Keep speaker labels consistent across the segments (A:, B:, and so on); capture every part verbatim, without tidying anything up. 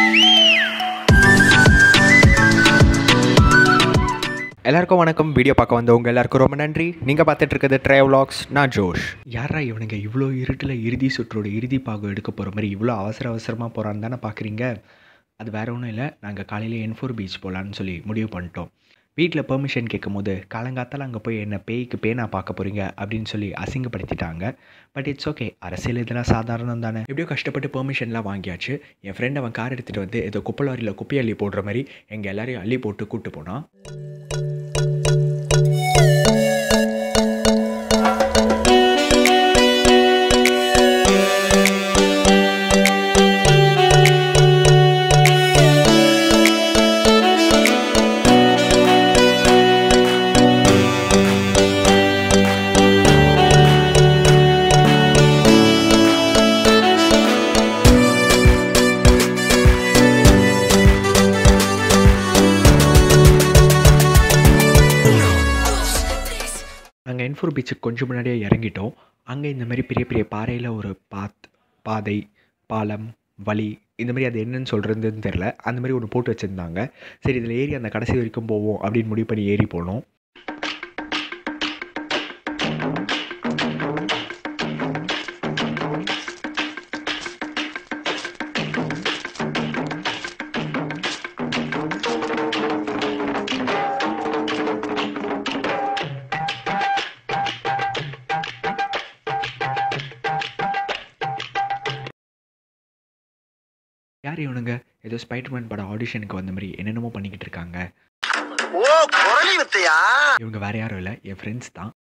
A: எல்லாருக்கும் வணக்கம். வீடியோ பார்க்க வந்தவங்க எல்லாருக்கும் ரொம்ப நன்றி. நீங்கள் பார்த்துட்டு இருக்கிறது ட்ரைவ்லாக்ஸ். நான் ஜோஷ். யாரா இவனுங்க இவ்வளோ இருட்டில் இறுதி சுற்றோட இறுதி பாகம் எடுக்க போகிற மாதிரி இவ்வளோ அவசர அவசரமாக போகிறான்னு தானே பார்க்குறீங்க. அது வேறு ஒன்றும் இல்லை, நாங்கள் காலையில் என் ஃபோர் பீச் போகலான்னு சொல்லி முடிவு பண்ணிட்டோம். வீட்டில் பெர்மிஷன் கேட்கும் போது காலங்காத்தால் அங்கே போய் என்ன பேய்க்கு பேனா பார்க்க போகிறீங்க அப்படின்னு சொல்லி அசிங்கப்படுத்திட்டாங்க. பட் இட்ஸ் ஓகே, அரசியல் இதெல்லாம் சாதாரணம் தானே. எப்படியோ கஷ்டப்பட்டு பெர்மிஷன்லாம் வாங்கியாச்சு. என் ஃப்ரெண்ட் அவன் கார் எடுத்துகிட்டு வந்து ஏதோ குப்பலாரியில் குப்பை அள்ளி போடுற மாதிரி எங்கள் எல்லாரையும் அள்ளி போட்டு கூப்பிட்டு போனான். நாங்கள் என் ஃபோர் பீச்சுக்கு கொஞ்சம் முன்னாடியே இறங்கிட்டோம். அங்கே இந்த மாதிரி பெரிய பெரிய பாறையில் ஒரு பாத் பாதை பாலம் வழி இந்த மாதிரி அது என்னன்னு சொல்கிறதுன்னு தெரில, அந்த மாதிரி ஒன்று போட்டு வச்சுருந்தாங்க. சரி, இதில் ஏறி அந்த கடைசி வரைக்கும் போவோம் அப்படின்னு முடிவு பண்ணி ஏறி போனோம். யார் இவனுங்க? ஏதோ ஸ்பைடர்மேன் பட ஆடிஷனுக்கு வந்த மாதிரி என்னென்னமோ பண்ணிக்கிட்டு இருக்காங்க.
B: ஓ, குரலி வித்தையா?
A: இவங்க வேற யாரும் இல்லை, என் ஃப்ரெண்ட்ஸ் தான்.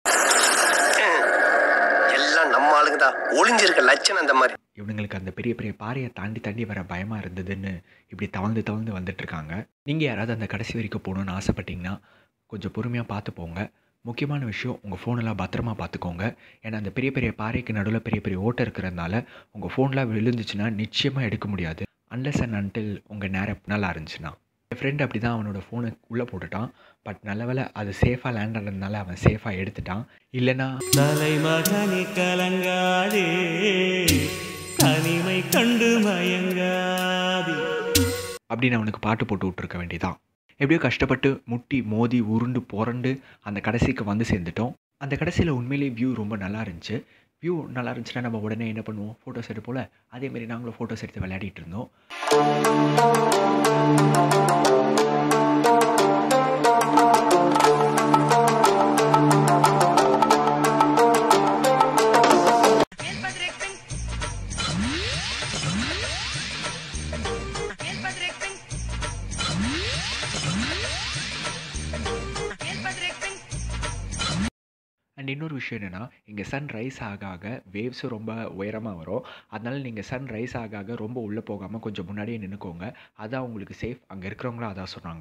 B: எல்லாம் நம்ம ஆளுங்க தான், ஒளிஞ்சிருக்க லட்சணம் அந்த மாதிரி.
A: இவனுங்களுக்கு அந்த பெரிய பெரிய பாறையை தாண்டி தாண்டி வர பயமாக இருந்ததுன்னு இப்படி தவழ்ந்து தவழ்ந்து வந்துட்டு இருக்காங்க. நீங்கள் யாராவது அந்த கடைசி வரைக்கும் போகணுன்னு ஆசைப்பட்டீங்கன்னா கொஞ்சம் பொறுமையாக பார்த்து போங்க. முக்கியமான விஷயம், உங்கள் ஃபோனெல்லாம் பத்திரமா பார்த்துக்கோங்க. ஏன்னா அந்த பெரிய பெரிய பாறைக்கு நடுவில் பெரிய பெரிய ஓட்டை இருக்கிறதுனால உங்கள் ஃபோன்லாம் விழுந்துச்சுன்னா நிச்சயமாக எடுக்க முடியாது. அன்லெஸ் அண்ட் அன்டில் உங்கள் நேரம் நல்லா இருந்துச்சுன்னா. என் ஃப்ரெண்ட் அப்படி தான் அவனோட ஃபோனை உள்ளே போட்டுட்டான். பட் நல்ல வேளை அது சேஃபாக லேண்ட் ஆனதுனால அவன் சேஃபாக எடுத்துட்டான். இல்லைன்னா
C: தலைமகனி கலங்காதே தனிமை கண்டு மயங்காதே
A: அப்படின்னு அவனுக்கு பாட்டு போட்டு விட்டுருக்க வேண்டியதான். எப்படியோ கஷ்டப்பட்டு முட்டி மோதி உருண்டு புரண்டு அந்த கடைசிக்கு வந்து சேர்ந்துட்டோம். அந்த கடைசியில் உண்மையிலேயே வியூ ரொம்ப நல்லா இருந்துச்சு. வியூ நல்லா இருந்துச்சுன்னா நம்ம உடனே என்ன பண்ணுவோம், ஃபோட்டோஸ் எடுப்போல. அதேமாரி நாங்களும் ஃபோட்டோஸ் எடுத்து விளையாடிட்டு இருந்தோம். அண்ட் இன்னொரு விஷயம் என்னென்னா, இங்கே சன் ரைஸ் ஆக ஆக வேவ்ஸும் ரொம்ப உயரமாக வரும். அதனால் நீங்கள் சன் ரைஸ் ஆக ஆக ரொம்ப உள்ளே போகாமல் கொஞ்சம் முன்னாடியே நின்றுக்கோங்க. அதான் உங்களுக்கு சேஃப். அங்கே இருக்கிறவங்களும் அதான் சொன்னாங்க.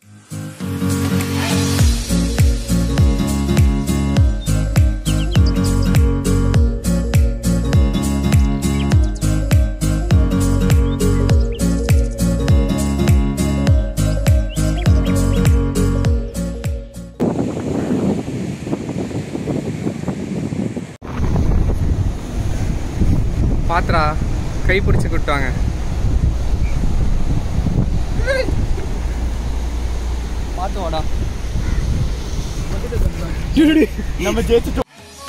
D: பாத்ரா கை பிடிச்சி கூட்டுவாங்க. பார்த்து வாடா, நம்ம ஜெயிச்சிட்டோம்.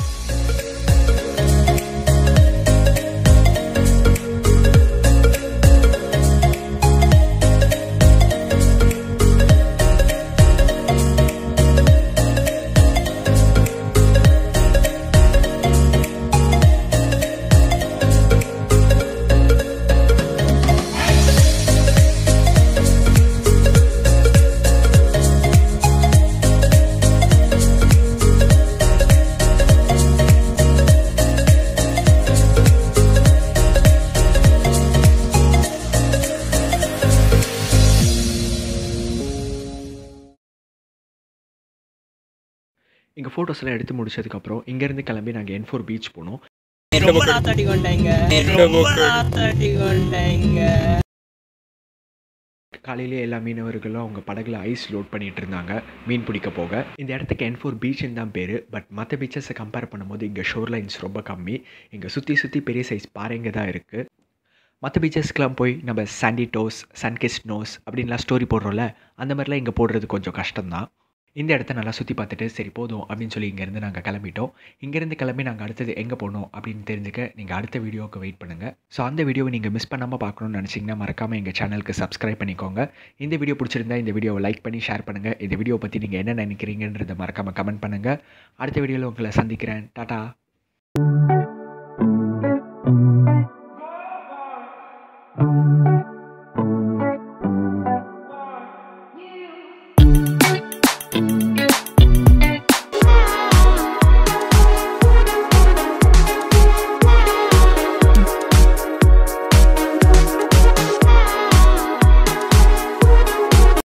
A: இங்கே ஃபோட்டோஸ்லாம் எடுத்து முடிச்சதுக்கப்புறம் இங்கேருந்து கிளம்பி நாங்கள் என் ஃபோர் பீச் போனோம். காலையிலே எல்லா மீனவர்களும் அவங்க படகுல ஐஸ் லோட் பண்ணிட்டு இருந்தாங்க மீன் பிடிக்க போக. இந்த இடத்துக்கு என் ஃபோர் பீச்சுன்னு தான் பேர். பட் மற்ற பீச்சஸை கம்பேர் பண்ணும்போது இங்கே ஷோர் லைன்ஸ் ரொம்ப கம்மி. இங்கே சுற்றி சுற்றி பெரிய சைஸ் பாறைங்க தான் இருக்குது. மற்ற பீச்சஸ்க்கெலாம் போய் நம்ம சாண்டி டோஸ், சன்கிஸ் நோஸ் அப்படின்லாம் ஸ்டோரி போடுறோம்ல, அந்த மாதிரிலாம் இங்கே போடுறது கொஞ்சம் கஷ்டம்தான். இந்த இடத்த நல்லா சுற்றி பார்த்துட்டு சரி போதும் அப்படின்னு சொல்லி இங்கேருந்து நாங்கள் கிளம்பிட்டோம். இங்கேருந்து கிளம்பி நாங்கள் அடுத்தது எங்கே போகணும் அப்படின்னு தெரிஞ்சுக்க நீங்கள் அடுத்த வீடியோவுக்கு வெயிட் பண்ணுங்கள். ஸோ அந்த வீடியோவை நீங்கள் மிஸ் பண்ணாமல் பார்க்கணும்னு நினச்சிங்கன்னா மறக்காமல் எங்கள் சேனலுக்கு சப்ஸ்கிரைப் பண்ணிக்கோங்க. இந்த வீடியோ பிடிச்சிருந்தா இந்த வீடியோவை லைக் பண்ணி ஷேர் பண்ணுங்கள். இந்த வீடியோ பற்றி நீங்கள் என்ன நினைக்கிறீங்கன்றதை மறக்காமல் கமெண்ட் பண்ணுங்கள். அடுத்த வீடியோவில் உங்களை சந்திக்கிறேன். டாடா.